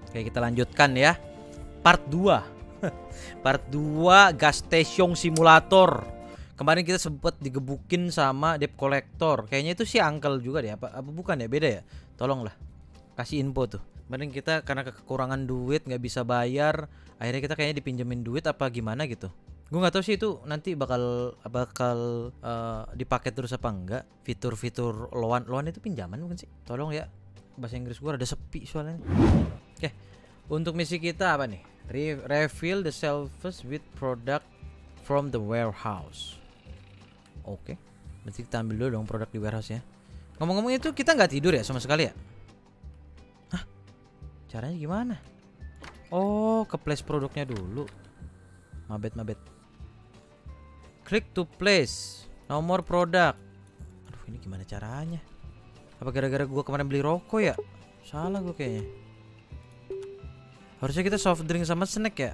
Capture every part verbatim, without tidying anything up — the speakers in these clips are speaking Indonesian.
Oke, kita lanjutkan ya. Part dua. Part dua Gas Station Simulator. Kemarin kita sempat digebukin sama debt collector. Kayaknya itu si uncle juga deh. Apa, apa bukan ya? Beda ya? Tolonglah kasih info tuh. Kemarin kita karena kekurangan duit nggak bisa bayar, akhirnya kita kayaknya dipinjemin duit apa gimana gitu. Gue nggak tahu sih itu nanti bakal bakal uh, dipakai terus apa enggak. Fitur-fitur loan loan itu pinjaman bukan sih? Tolong ya. Bahasa Inggris gue rada sepi soalnya. Oke. Untuk misi kita apa nih? Re refill the shelves with product from the warehouse. Oke, berarti kita ambil dulu dong produk di warehouse ya. Ngomong-ngomong itu kita nggak tidur ya sama sekali ya? Hah? Caranya gimana? Oh, ke place produknya dulu. Mabet mabet. Click to place. No more product. Aduh, ini gimana caranya? Apa gara-gara gua kemarin beli rokok ya? Salah gua kayaknya. Harusnya kita soft drink sama snack ya.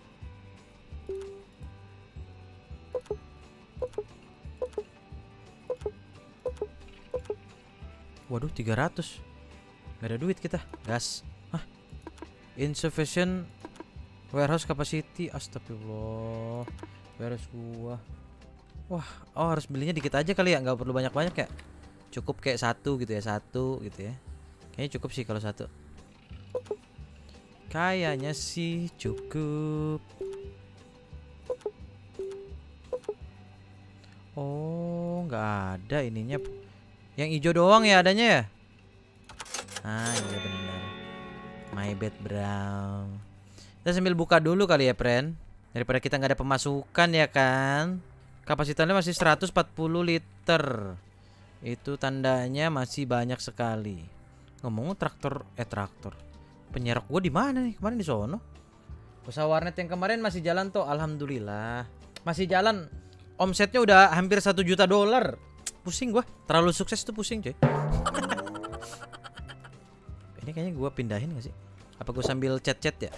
Waduh, tiga ratus. Gak ada duit kita. Gas. Hah? Insufficient warehouse capacity. Astagfirullah. Warehouse gua. Wah, oh harus belinya dikit aja kali ya, nggak perlu banyak-banyak ya. Cukup kayak satu gitu ya, satu gitu ya. Kayaknya cukup sih kalau satu. Kayaknya sih cukup. Oh, nggak ada ininya. Yang hijau doang ya adanya ya? Ah iya benar. My bad bro. Kita sambil buka dulu kali ya friend. Daripada kita nggak ada pemasukan ya kan. Kapasitasnya masih seratus empat puluh liter. Itu tandanya masih banyak sekali. Ngomong traktor eh traktor. Penyerok gua di mana nih? Kemarin di sono. Usaha warnet yang kemarin masih jalan tuh, alhamdulillah. Masih jalan. Omsetnya udah hampir satu juta dolar. Pusing gua, terlalu sukses tuh pusing coy. Ini kayaknya gua pindahin gak sih? Apa gua sambil chat-chat ya?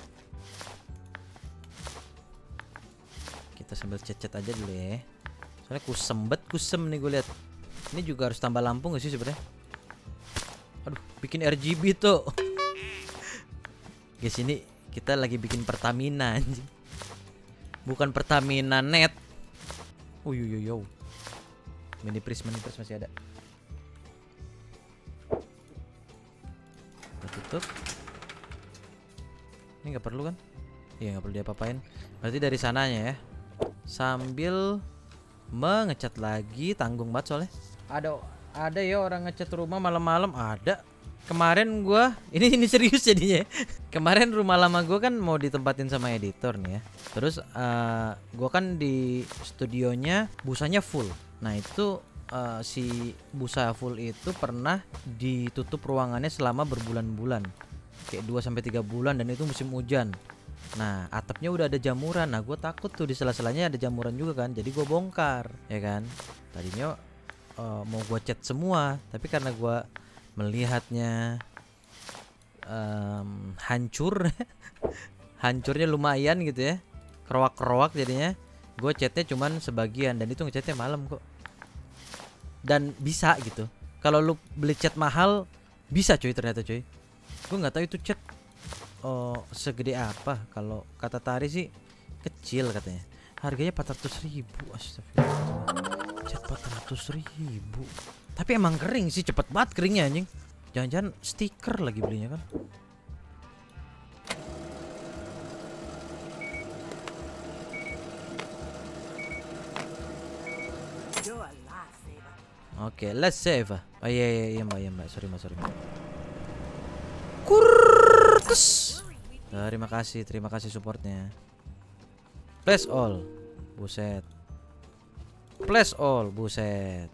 Kita sambil chat-chat aja dulu ya. Soalnya kusem bet, kusem nih gue lihat. Ini juga harus tambah lampu gak sih sebenarnya? Aduh, bikin R G B tuh. Guys, ini kita lagi bikin Pertamina anjing. Bukan Pertamina net. Oh yo yo yo. Mini pris, mini pris masih ada. Kita tutup. Ini nggak perlu kan? Iya nggak perlu diapa-apain. Berarti dari sananya ya. Sambil mengecat lagi, tanggung banget soalnya. Ada ada ya orang ngecat rumah malam-malam ada. Kemarin gua ini ini serius jadinya. Kemarin rumah lama gua kan mau ditempatin sama editor nih ya. Terus uh, gua kan di studionya busanya full. Nah itu uh, si busa full itu pernah ditutup ruangannya selama berbulan-bulan, kayak dua sampai tiga bulan, dan itu musim hujan. Nah atapnya udah ada jamuran. Nah gue takut tuh di sela-selanya ada jamuran juga kan. Jadi gue bongkar ya kan. Tadinya uh, mau gue cat semua, tapi karena gue melihatnya um, hancur hancurnya lumayan gitu ya, keroak-keroak jadinya. Gue chatnya cuman sebagian, dan itu ngechatnya malam kok. Dan bisa gitu. Kalau lu beli chat mahal bisa cuy, ternyata cuy. Gue nggak tahu itu chat oh, segede apa. Kalau kata Tari sih kecil katanya. Harganya empat ratus ribu. Astagfirullah. Chat empat ratus ribu. Tapi emang kering sih, cepet banget keringnya anjing. Jangan-jangan stiker lagi belinya kan. Oke, okay, let's save. Oh iya iya iya mbak, iya mbak, sorry mbak, sorry mbak. Kurkes. Terima kasih, terima kasih supportnya. Place all, buset. Place all, buset.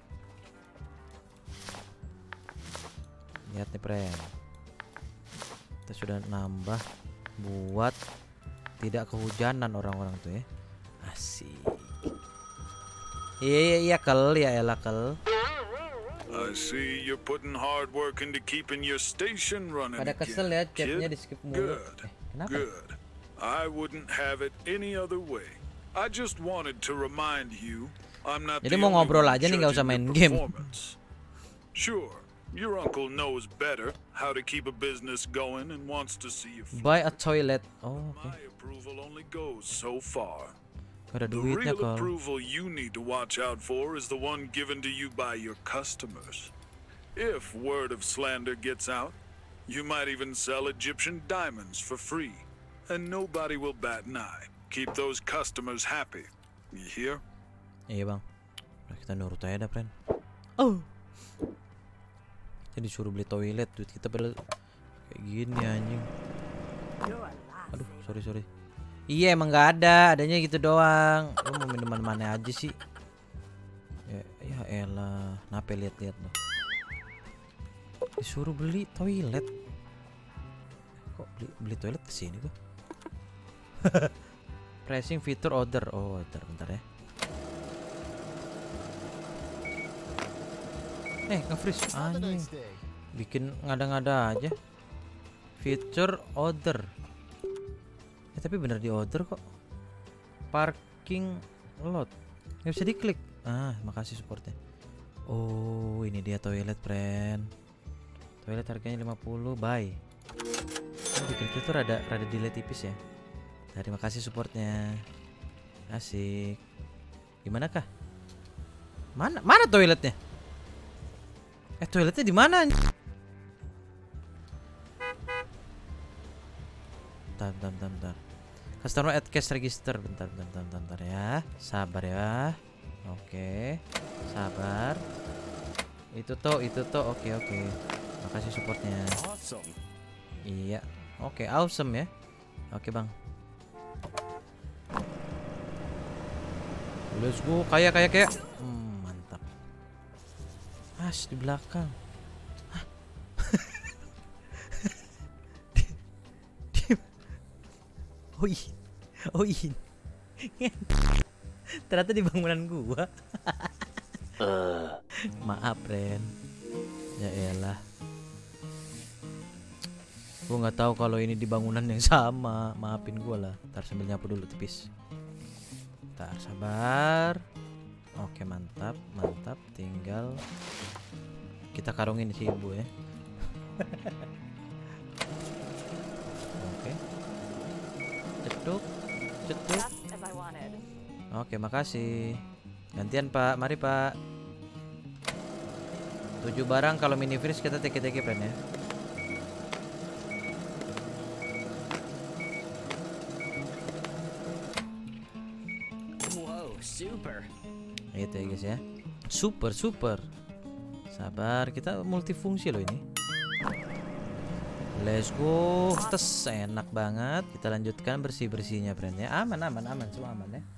Lihat nih friend. Kita sudah nambah buat tidak kehujanan orang-orang tuh ya. Asik. Iya iya iya kel ya elah kel. I see you're putting hard work into keeping your station running. Pada kesel ya chatnya di skip mulu. Good. Eh, kenapa? Good. I wouldn't have it any other way. I just wanted to remind you I'm not. Jadi mau ngobrol aja nih, nggak usah main game. Sure, Your uncle knows better how to keep a business going and wants to see you. Buy a toilet. Oh, oke. My approval only goes so far. Gak ada The duitnya real kal. approval you need to watch out for is the one given to you by your customers. If word of slander gets out, you might even sell Egyptian diamonds for free, and nobody will bat an eye. Keep those customers happy. You hear? Iya bang. Udah, kita nurut aja dah, friend. Oh. Jadi disuruh beli toilet, duit kita padahal kayak gini anjing. Aduh, sorry sorry. Iya emang nggak ada, adanya gitu doang. Lo mau minuman mana aja sih? Ya, ya elah, nape lihat-lihat lo. Disuruh beli toilet. Kok beli, beli toilet kesini kok? Pressing fitur order. Oh, bentar, bentar ya. Eh, nge-freeze anjing. Bikin ngada-ngada aja. Feature order. Eh, tapi bener di order kok. Parking lot. Nggak bisa diklik. Ah, makasih supportnya. Oh, ini dia toilet, friend. Toilet harganya lima puluh, buy. Oh, bikin kita tuh rada rada delay tipis ya. Terima kasih supportnya. Asik. Gimana kah? Mana mana toiletnya? Eh, toiletnya di mana? Bentar, bentar, bentar, bentar. Customer add cash register. Bentar, bentar, bentar, bentar ya. Sabar ya. Oke. Sabar. Itu tuh, itu tuh. Oke, oke. Makasih supportnya. Awesome. Iya. Oke, awesome ya. Oke, Bang. Let's go. Kayak, kayak, kayak. Hmm, mantap. As di belakang. Hah? di, di, oh iya, oh iya. Ternyata di bangunan gua. uh. Maaf, Ren. Ya elah. Gua nggak tahu kalau ini di bangunan yang sama. Maafin gua lah. Ntar sambil nyapu dulu tipis. Ntar sabar. Oke, mantap, mantap. Tinggal kita karungin si ibu ya. Oke. Cetuk, cetuk. Oke, makasih. Gantian Pak, mari Pak. Tujuh barang kalau mini freeze kita teki-teki friend ya. Wow, super. Itu ya guys ya. Super super. Sabar, kita multifungsi loh ini. Let's go. Tes, enak banget. Kita lanjutkan bersih-bersihnya friend ya. Aman aman aman, semua aman ya.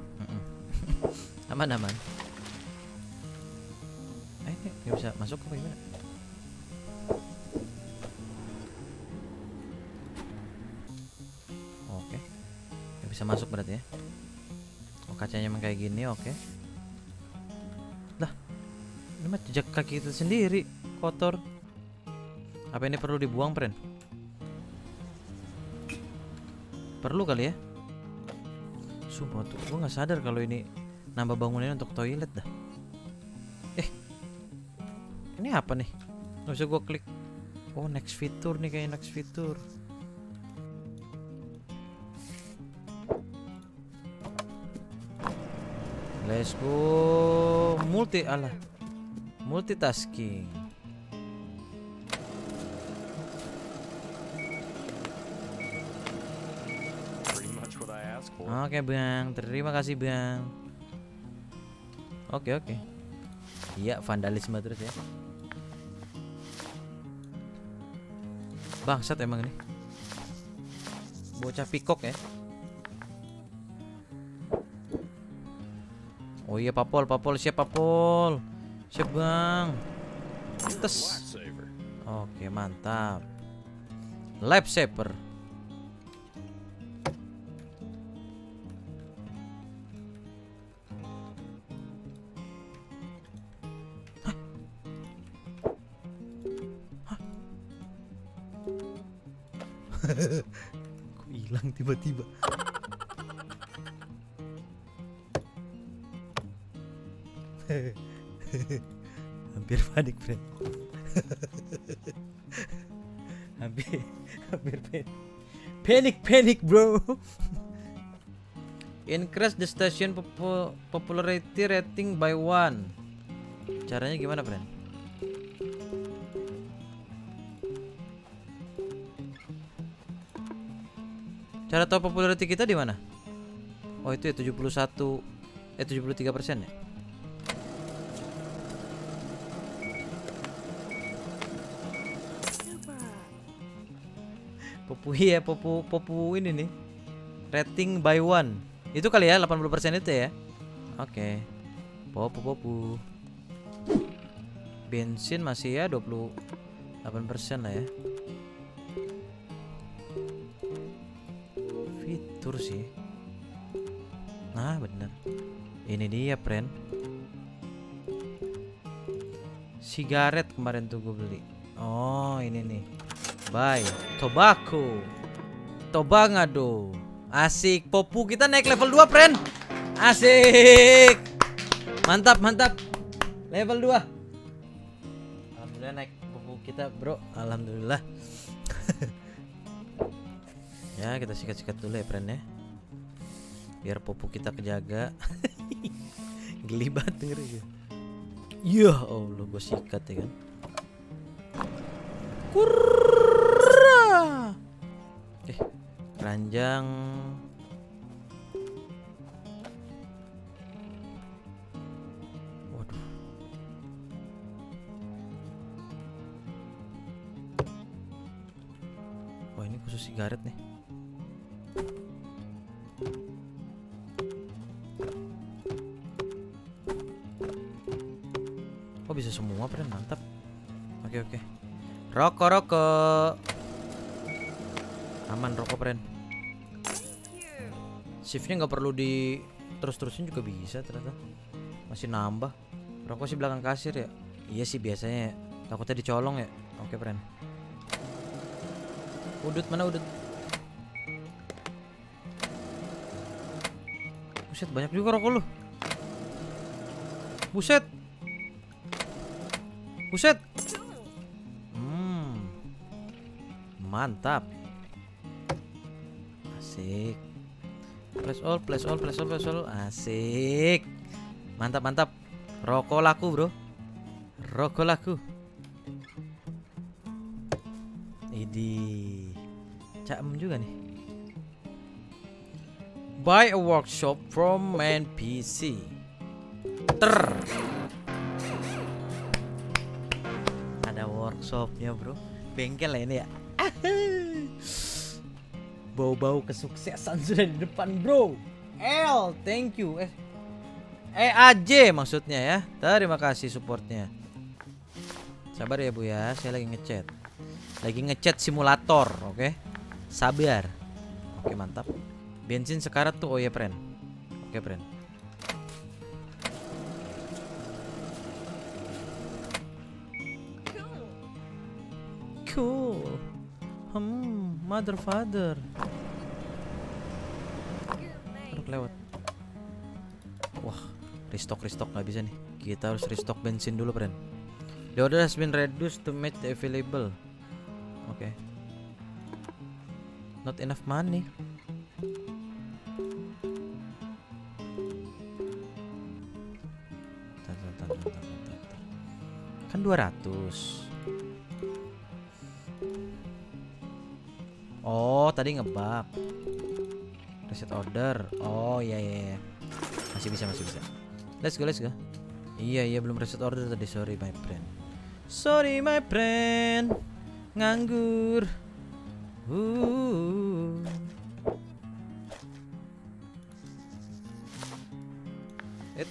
Aman aman. Eh, ini nggak bisa masuk apa gimana? Oke, nggak bisa masuk berarti ya. Oh, kacanya emang kayak gini, oke. Lah, ini mah jejak kaki kita sendiri kotor. Apa ini perlu dibuang, friend? Perlu kali ya. Sumpah tuh, gue nggak sadar kalau ini nambah bangunan untuk toilet dah. Eh, ini apa nih? Nggak usah gue klik. Oh, next fitur nih, kayak next fitur. Let's go. Multi alah. Multitasking. Oke bang, terima kasih bang. Oke oke. Iya, vandalisme terus ya. Bangsat emang ini. Bocah pikok ya. Oh iya, papol, papol, siap papol. Siap bang. Tes. Oke, mantap. Life saver. Kok hilang tiba-tiba? Hampir panik, friend. hampir hampir panik. Panic panic, bro. Increase the station popu popularity rating by one. Caranya gimana, friend? Cara tahu popularity kita di mana? Oh, itu ya tujuh puluh satu eh tujuh puluh tiga persen ya. Popu ya, popu popu ini nih. Rating by one. Itu kali ya delapan puluh persen itu ya. Oke. Popu popu. Bensin masih ya dua puluh delapan persen lah ya. Fitur sih. Nah, bener. Ini dia, friend. Sigaret kemarin tuh gue beli. Oh, ini nih. Bye. Tobacco. Tobangado. Asik. Popu kita naik level dua, friend. Asik. Mantap, mantap. Level dua. Alhamdulillah naik popu kita, bro. Alhamdulillah. Ya, kita sikat-sikat dulu ya, friend ya. Biar popu kita kejaga. Geli banget denger ya. Ya Allah, gue sikat ya kan. Kurra. Eh, ranjang. Waduh. Wah, ini khusus sigaret nih. Oh, bisa semua, friend. Mantap. Oke, oke. Rokok, rokok. Aman rokok, friend. Shiftnya nggak perlu di terus-terusin juga bisa ternyata. Masih nambah. Rokok sih belakang kasir ya. Iya sih biasanya ya. Takutnya dicolong ya. Oke, friend. Udut mana udut? Buset, banyak juga rokok lu. Buset. Buset. Hmm. Mantap. Asik. Flash all, flash all, flash all, flash all. Asik. Mantap, mantap. Rokok laku, bro. Rokok laku. Idi. Caem juga nih. Buy a workshop from N P C. Ter. Ada workshopnya, bro. Bengkel lah ini ya. Bau-bau kesuksesan sudah di depan, bro. L, thank you. Eh, E A J maksudnya ya. Terima kasih supportnya. Sabar ya, Bu ya. Saya lagi ngechat. Lagi ngechat simulator, oke? Okay? Sabar. Oke, okay, mantap. Bensin sekarat tuh, oh ya, friend. Oke, okay, friend. Cool. Hmm, mother father. Aduh, lewat. Wah, restock restock nggak bisa nih. Kita harus restock bensin dulu, friend. The order has been reduced to match the available. Oke. Okay. Not enough money. Kan dua ratus. Oh, tadi ngebug. Reset order. Oh, iya iya iya. Masih bisa, masih bisa. Let's go, let's go. Iya, iya belum reset order tadi. Sorry my friend. Sorry my friend. Nganggur. Uh. It.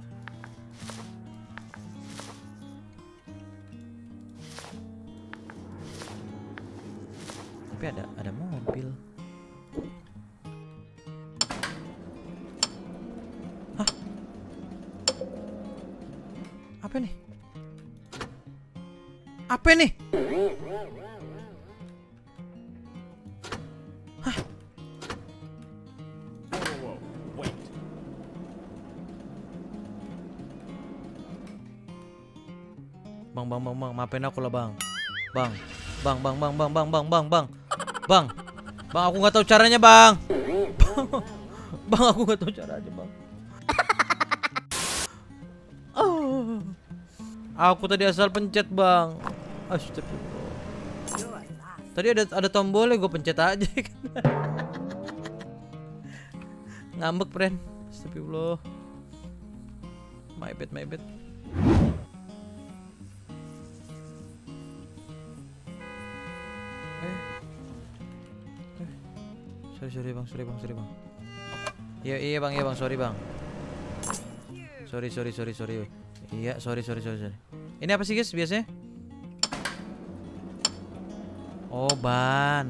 Tapi ada ada mobil. Hah? Apa nih? Apa nih? Hah? Bang, bang, bang, bang, maafin aku lah bang. Bang, bang, bang, bang, bang, bang, bang, bang, bang, bang, bang, aku nggak tahu caranya bang. Bang, aku nggak tahu caranya bang. Oh, aku tadi asal pencet bang. Astagfirullah. Tadi ada ada tombolnya, gue pencet aja. Ngambek friend. Astagfirullah. My bad, my bad. Eh. Eh. Sorry, sorry bang, sorry bang, sorry bang. Iya, iya bang, iya bang, sorry bang. Sorry, sorry, sorry, sorry. Iya, sorry, sorry, sorry, sorry. Ini apa sih guys biasanya? Oh, ban.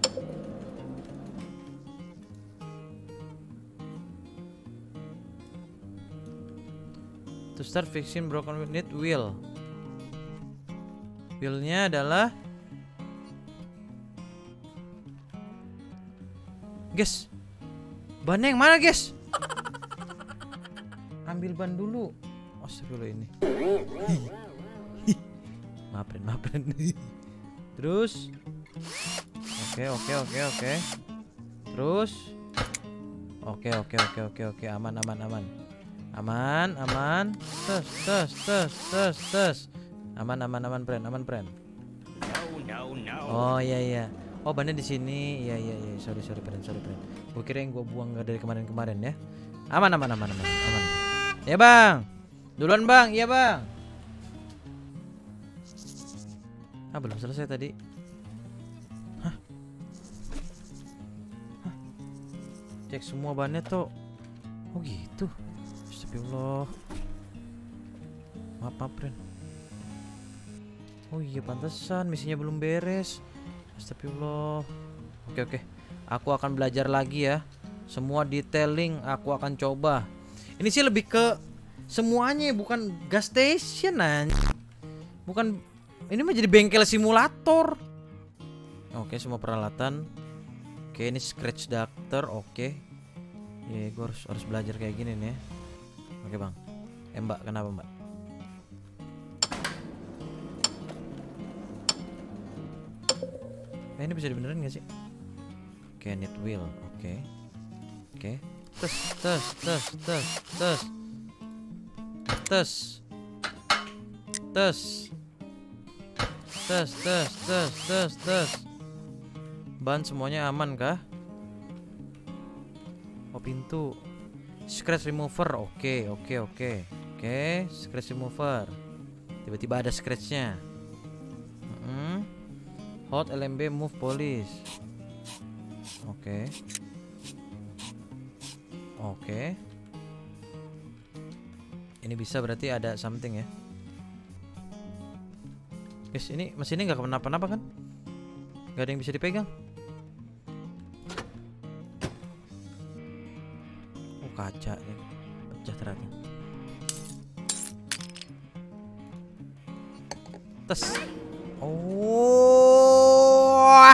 To start fixing broken wheel, need wheel. Wheelnya adalah guys. Bannya yang mana guys? Ambil ban dulu. Oh sebelum ini. Maafin, maafin. Terus. Oke, oke, oke, oke. Terus. Oke, oke, oke, oke, oke. Aman, aman, aman. Aman, aman. Tes, tes, tes, tes, tes. Aman, aman, aman, friend, aman, friend. No, no, no. Oh iya iya. Oh bannya di sini. Iya iya iya. Sorry sorry friend, sorry friend. Gue kira yang gue buang dari kemarin-kemarin ya. Aman, aman, aman, aman, aman. Ya bang. Duluan bang, iya bang. Ah belum selesai tadi. Hah? Hah? Cek semua bannya tuh. Oh gitu. Astagfirullah. Maaf, maaf friend. Oh iya pantesan misinya belum beres. Astagfirullah. Oke oke. Aku akan belajar lagi ya. Semua detailing aku akan coba. Ini sih lebih ke semuanya, bukan gas station an. Bukan, ini mah jadi bengkel simulator. Oke, semua peralatan. Oke, ini scratch doctor. Oke. Ya, gue harus harus belajar kayak gini nih ya. Oke, Bang. Eh, Mbak, kenapa, Mbak? Eh, ini bisa dibenerin gak sih? Oke, need wheel. Oke. Oke. Tes, tes, tes, tes, tes. Tes. Tes. Tes, tes, tes, tes, tes. Ban semuanya aman kah? Oh, pintu. Scratch remover. Oke, oke, oke. Oke, scratch remover. Tiba-tiba ada scratchnya. Mm-hmm. Hot L M B move polish. Oke. Oke. Ini bisa berarti ada something ya. Guys, ini mesinnya nggak kenapa-napa kan? Nggak ada yang bisa dipegang. Oh, kaca ya. Pecah ternyata. Tes. Oh.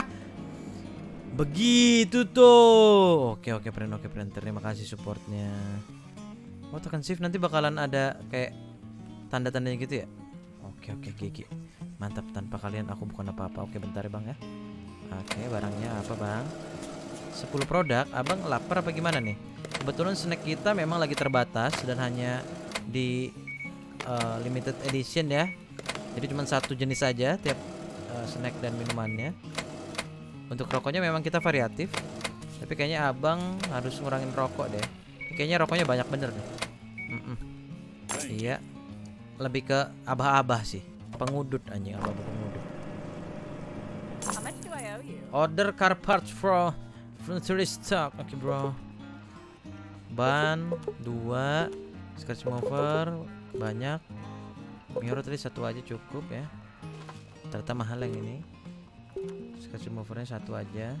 Begitu tuh. Oke oke friend, oke friend. Terima kasih supportnya. Oh, tekan shift nanti bakalan ada kayak tanda-tandanya gitu ya. Oke oke gigi. Mantap, tanpa kalian aku bukan apa-apa. Oke bentar ya bang ya. Oke, barangnya apa bang? sepuluh produk. Abang lapar apa gimana nih? Kebetulan snack kita memang lagi terbatas dan hanya di uh, limited edition ya. Jadi cuma satu jenis saja tiap uh, snack dan minumannya. Untuk rokoknya memang kita variatif. Tapi kayaknya abang harus ngurangin rokok deh. Kayaknya rokoknya banyak bener deh. Mm-mm. Iya. Lebih ke abah-abah sih. Pengudut anjing, abah pengudut. Order car parts from factory stock. Oke okay, bro. Ban dua, scratch remover banyak. Mirror tadi satu aja cukup ya. Ternyata mahal yang ini. Scratch removernya satu aja.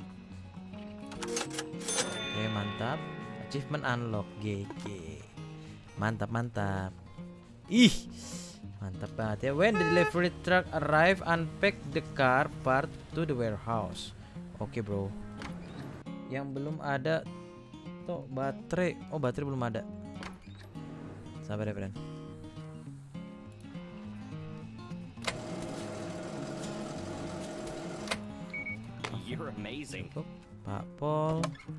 Oke mantap. Achievement unlock G G. Mantap mantap. Ih, mantap banget ya. When the delivery truck arrive, unpack the car part to the warehouse. Oke okay, bro. Yang belum ada tuh baterai. Oh baterai belum ada. Sabar ya friend. You're amazing. Cukup. Pak Pol.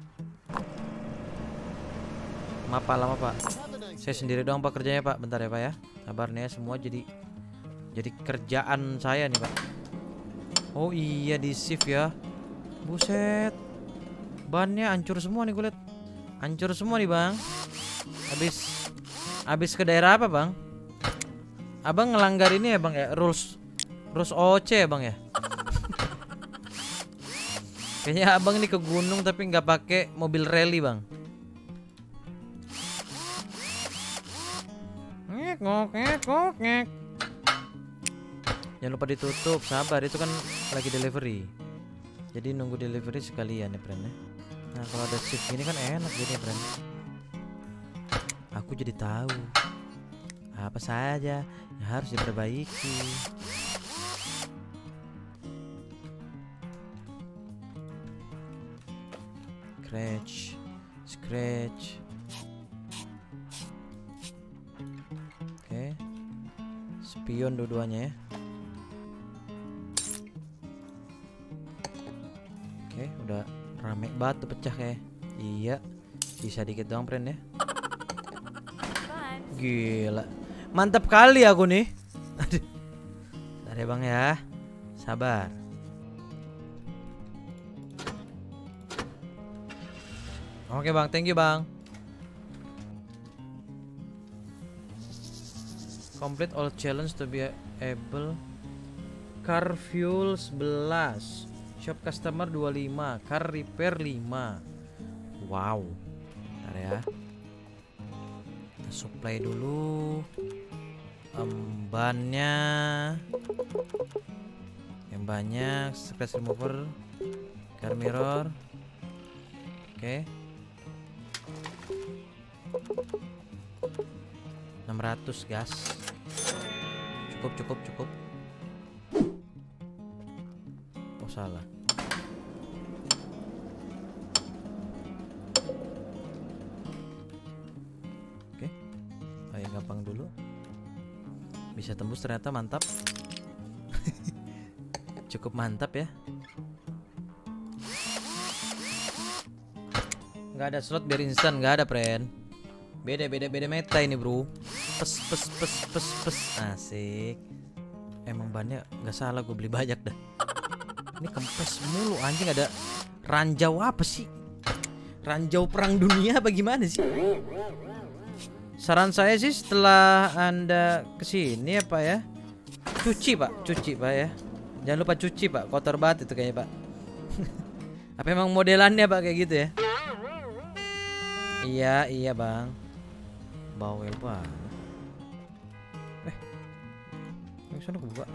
Maaf Pak, lama Pak. Saya sendiri doang Pak kerjanya Pak. Bentar ya Pak ya. Sabar nih ya, semua jadi jadi kerjaan saya nih Pak. Oh iya, di shift ya. Buset. Bannya hancur semua nih gue liat. Hancur semua nih Bang. Habis habis ke daerah apa Bang? Abang ngelanggar ini ya Bang ya, rules rules O C ya Bang ya. Kayaknya abang ini ke gunung tapi nggak pakai mobil rally Bang. Ngek ngok ngek ngok ngek. Jangan lupa ditutup, sabar, itu kan lagi delivery. Jadi nunggu delivery sekalian ya friend ya. Nah kalau ada shift ini kan enak jadi friend. Aku jadi tahu apa saja yang harus diperbaiki. Scratch, scratch. Oke, spion dua-duanya ya. Oke, udah rame banget tuh pecah kayak. Iya, bisa dikit doang friend ya. Gila, mantap kali aku nih. Aduh, bentar ya Bang ya, sabar. Oke Bang, thank you Bang. Complete all challenge to be able. Car fuel sebelas, shop customer dua puluh lima, car repair lima. Wow. Bentar ya. Kita supply dulu. Um, bannya yang banyak, scratch remover, car mirror. Oke. enam ratus gas. Cukup cukup cukup. Oh salah. Oke. Ayo gampang dulu. Bisa tembus ternyata, mantap. Cukup mantap ya. Nggak ada slot biar instan, nggak ada friend. Beda beda beda meta ini bro. Pes pes pes pes pes. Asik. Emang bannya nggak salah, gue beli banyak dah. Ini kempes mulu anjing. Ada ranjau apa sih? Ranjau perang dunia apa gimana sih? Saran saya sih setelah Anda kesini apa ya, cuci Pak, cuci Pak ya. Jangan lupa cuci Pak, kotor banget itu kayaknya Pak. Apa emang modelannya Pak kayak gitu ya? Iya iya Bang. Bawel banget. Eh, yang sana kebuka.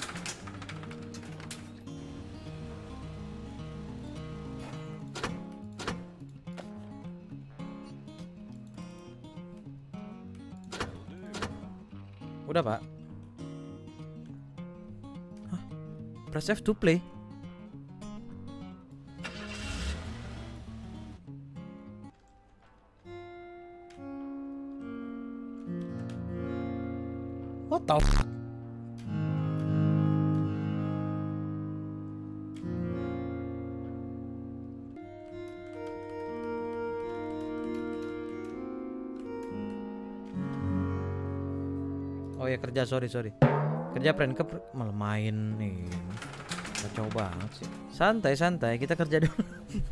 Udah Pak. Hah? Press F to play. What the f- Oh ya kerja, sorry sorry. Kerja friend ke malah main nih. Kacau banget sih. Santai santai, kita kerja dulu.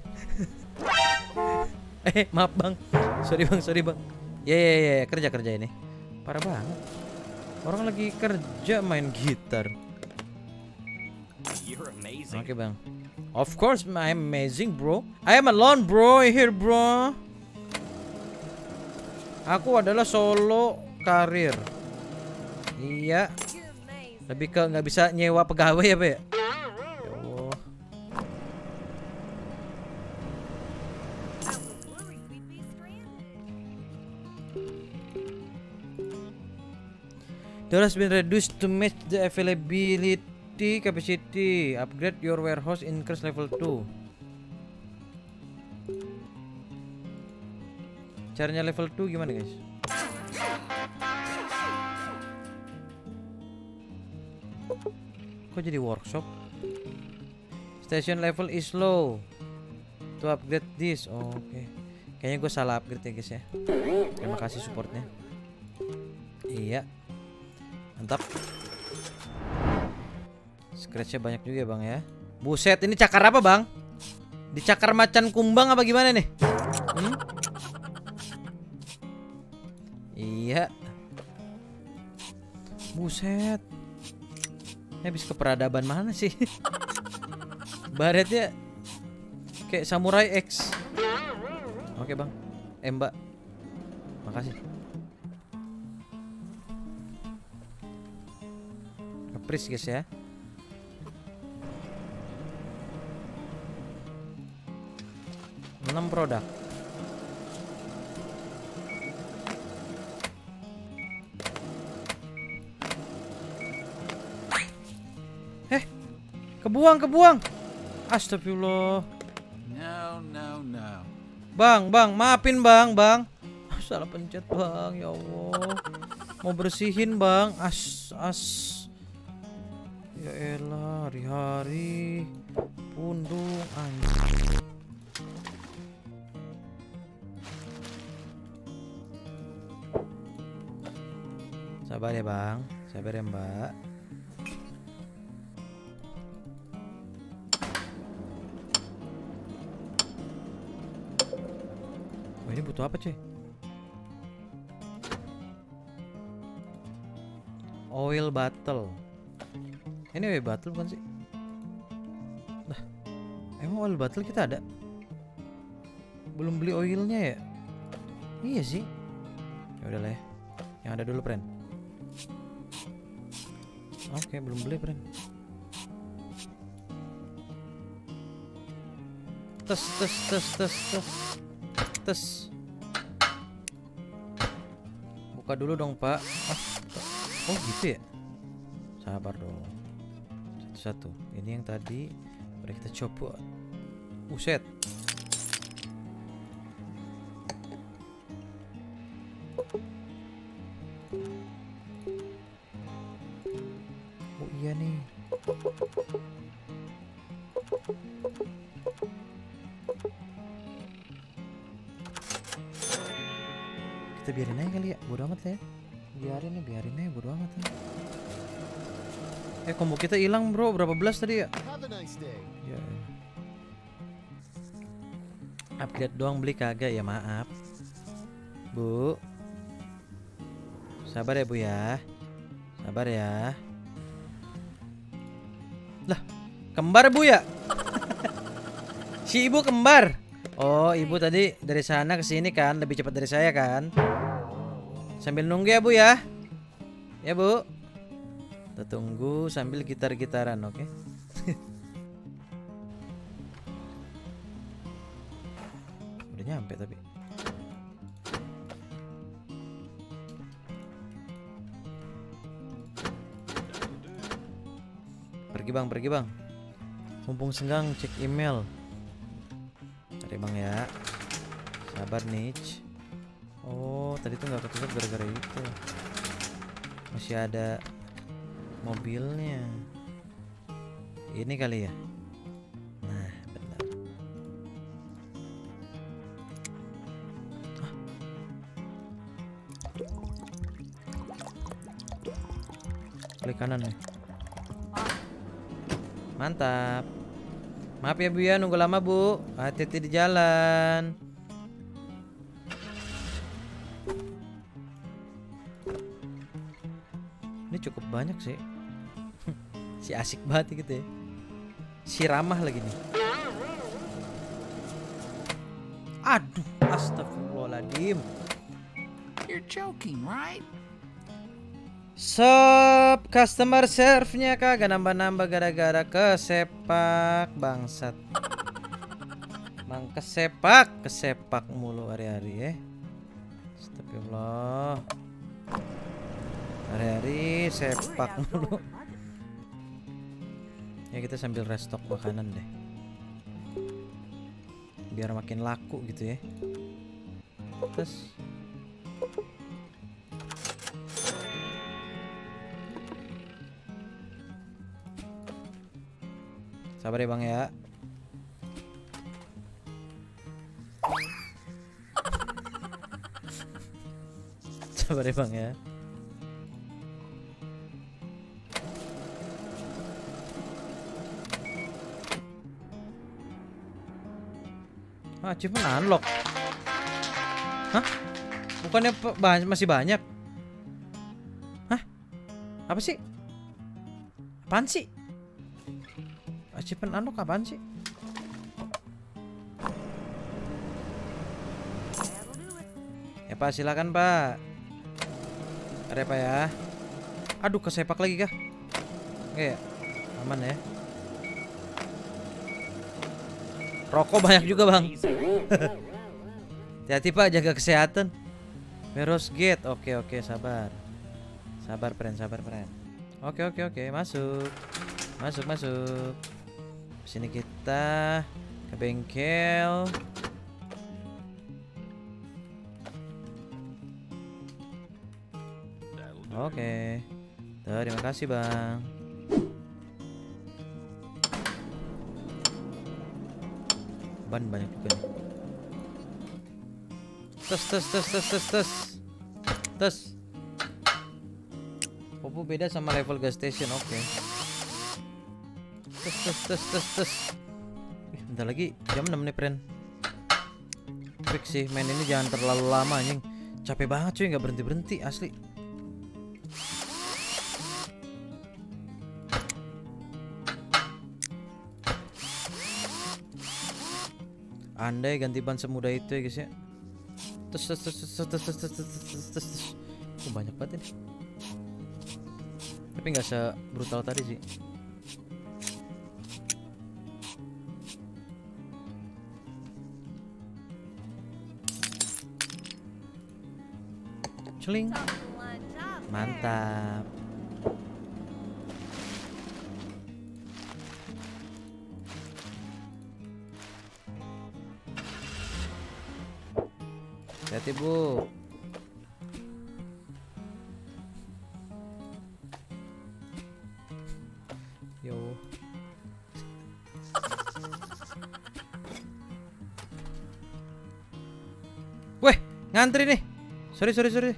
Eh maaf Bang. Sorry Bang, sorry Bang. Ya ya ya, kerja kerja ini. Parah banget. Orang lagi kerja main gitar. Oke okay, Bang. Of course I'm amazing bro. I am alone bro here bro. Aku adalah solo karir. Iya. Lebih ke nggak bisa nyewa pegawai ya Pak ya. Ya Allah. There has been reduced to match the availability capacity. Upgrade your warehouse, increase level two. Caranya level two gimana guys? Kok jadi workshop? Station level is low. To upgrade this. Oh, oke. Okay. Kayaknya gue salah upgrade ya guys ya. Terima kasih supportnya. Iya. Mantap. Scratchnya banyak juga bang ya. Buset, ini cakar apa bang? Dicakar macan kumbang apa gimana nih? Hmm? Iya. Buset. Ini habis ke peradaban mana sih? Baretnya kayak Samurai X. Oke bang. Eh mbak. Makasih. Kepris guys ya. enam produk. Eh, kebuang, kebuang. Astagfirullah. No, no, no. Bang, bang, maafin bang, bang. Salah pencet bang, ya Allah. Mau bersihin bang, as, as. Ya elah, hari-hari pundung anjing. Sabar ya bang, sabar ya mbak. Oh, ini butuh apa cuy? Oil bottle. Ini oil bottle bukan sih? Nah, emang oil bottle kita ada? Belum beli oilnya ya? Iya sih. Ya udahlah ya. Yang ada dulu friend. Oke, belum beli friend. Tes tes tes tes tes tes. Buka dulu dong pak. Ah, oh gitu ya. Sabar dong. Satu-satu. Ini yang tadi udah kita coba. Buset. Oh iya nih. Kita biarin aja kali ya, bodo amat lah ya. Biarin nih, biarin aja, bodo amat lah. Eh, combo kita hilang bro, berapa belas tadi ya? Ya. Upgrade doang, beli kagak ya, maaf Bu. Sabar ya bu ya. Sabar ya. Lah, kembar bu ya? Si ibu kembar. Oh, ibu tadi dari sana ke sini kan, lebih cepat dari saya kan. Sambil nunggu ya bu ya. Ya bu. Kita tunggu sambil gitar-gitaran, oke? Okay? Udah nyampe tapi. Pergi bang, pergi bang. Mumpung senggang cek email. Cari bang ya. Sabar nih. Oh, tadi tuh nggak ketutup gara-gara itu. Masih ada mobilnya. Ini kali ya. Nah, benar. Ah. Klik kanan nih. Mantap. Maaf ya bu ya, nunggu lama bu. Hati-hati di jalan. Ini cukup banyak sih. Si asik banget gitu ya. Si ramah lagi nih. Aduh, astagfirullahaladzim. You're joking, right? Sop, customer serve-nya kagak nambah-nambah gara-gara kesepak bangsat. Mang kesepak, kesepak mulu hari-hari ya. Astagfirullah. Hari-hari sepak mulu. Ya kita sambil restock makanan deh. Biar makin laku gitu ya. Terus Sabar ya bang ya. Sabar ya bang ya. Ah, achievement unlock. Hah? Bukannya ba masih banyak? Hah? Apa sih? Apaan sih? Achievement unlock apaan sih? Ya Pak, silakan Pak. Ada apa ya? Aduh, kesepak lagi kah? Oke ya. Aman ya. Rokok banyak juga bang. Hati-hati Pak, jaga kesehatan. Veros Gate. Oke oke, sabar. Sabar friend, sabar friend. Oke oke oke, masuk. Masuk masuk. Sini kita ke bengkel. Oke. Terima kasih bang. Ban banyak juga nih. Tes tes tes tes tes tes tes. Popo beda sama level gas station. Oke. Tes tes tes tes tes. Eh, bentar lagi jam enam nih friend. Fix sih main ini jangan terlalu lama anjing. Capek banget cuy, nggak berhenti berhenti asli. Andai ganti ban semudah itu ya guys ya. Terus terus terus terus terus terus terus terus terus terus. Oh, banyak banget ini. Tapi nggak sebrutal tadi sih. Celing. Mantap. Hati-hati bu. Yo. Weh, ngantri nih. Sorry sorry sorry.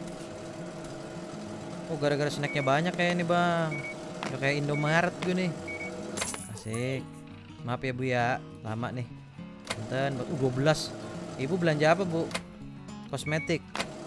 Oh, gara-gara snacknya banyak kayak ini bang. Udah kayak Indomaret gue nih. Asik. Maaf ya bu ya, lama nih. Punten, uh, dua belas. Ibu belanja apa bu? Kosmetik,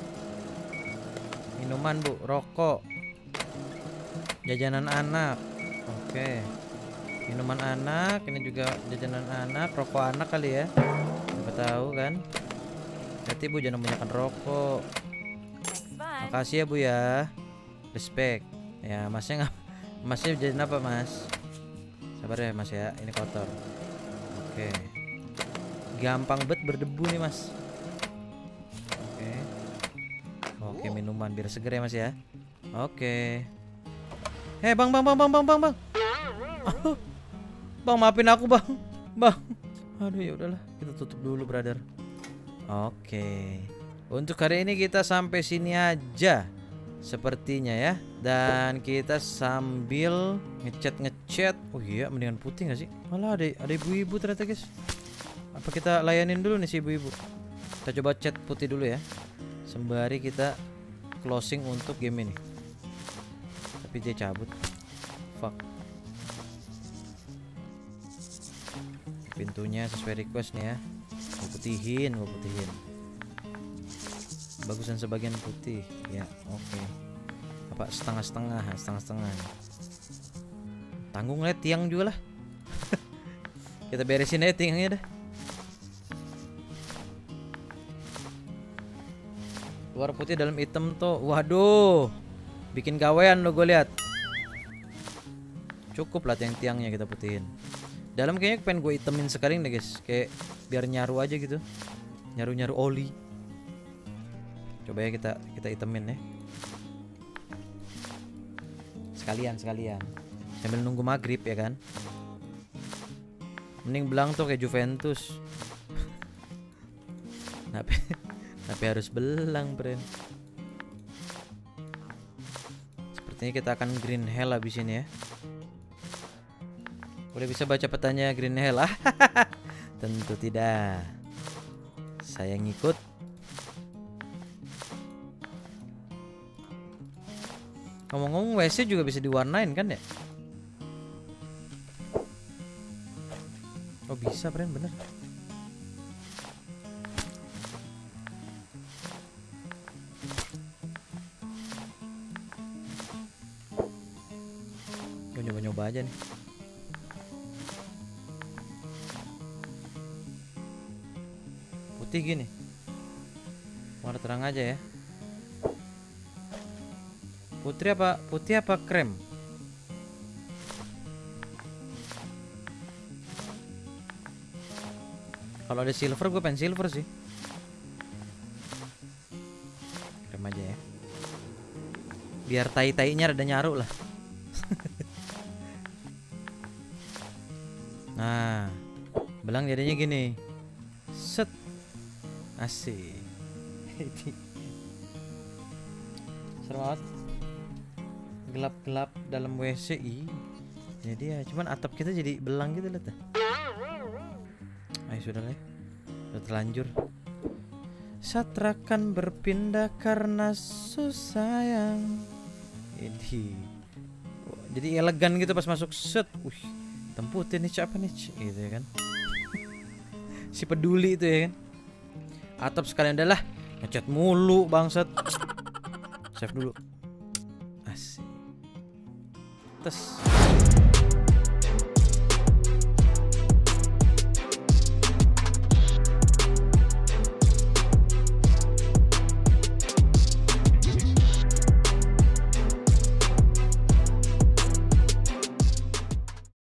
minuman bu, rokok, jajanan anak. Oke, minuman anak, ini juga jajanan anak, rokok anak kali ya. Siapa tahu kan. Berarti bu jangan banyakkan rokok. Makasih ya bu ya. Respect. Ya masnya nggak, masnya jajan apa mas? Sabar ya mas ya, ini kotor. Oke. Gampang bet berdebu nih mas. Oke, minuman biar seger ya mas ya. Oke. Hei bang bang bang bang bang bang bang. Bang maafin aku bang. Bang. Aduh ya udahlah, kita tutup dulu brother. Oke. Untuk hari ini kita sampai sini aja sepertinya ya. Dan kita sambil ngechat ngechat. Oh iya, mendingan putih nggak sih? Malah ada ada ibu-ibu ternyata guys. Apa kita layanin dulu nih si ibu-ibu? Kita coba chat putih dulu ya. Sembari kita closing untuk game ini. Tapi dia cabut. Fuck. Pintunya sesuai request nih ya. Gue putihin, gue putihin. Bagusan sebagian putih. Ya, oke. Okay. Apa setengah-setengah, setengah-setengah. Tanggung lihat tiang juga lah. Kita beresin aja tiangnya dah. Luar putih dalam hitam tuh. Waduh. Bikin gawean lo gue lihat. Cukup lah tiang-tiangnya kita putihin. Dalam kayaknya pengen gue hitemin sekali nih guys. Kayak biar nyaru aja gitu. Nyaru-nyaru oli. Coba ya kita kita hitemin ya. Sekalian sekalian. Sambil nunggu maghrib ya kan. Mending belang tuh kayak Juventus. Tapi Tapi harus belang, friend. Sepertinya kita akan green hell abis ini ya. Udah bisa baca petanya Green Hell? Ah, tentu tidak. Saya ngikut. Ngomong-ngomong W C juga bisa diwarnain kan ya? Oh bisa friend, bener. Gue nyoba-nyoba aja nih. Putih gini, warna terang aja ya. Putih apa putih apa krem? Kalau ada silver gue pengen silver sih. Krem aja ya. Biar tai-tainya rada nyaru lah. Nah, belang jadinya gini. Set. Asik. Seru banget. Gelap-gelap dalam W C. Ih. Jadi ya, cuman atap kita jadi belang gitu lihat dah. Ayo sudah lah. Sudah terlanjur. Satrakan berpindah karena susah sayang. Jadi jadi elegan gitu pas masuk set. Wih, temputin nih apa nih gitu ya kan. Si peduli itu ya kan. Atap sekalian adalah ngecat mulu bangsat. Save dulu. Asik. Tes.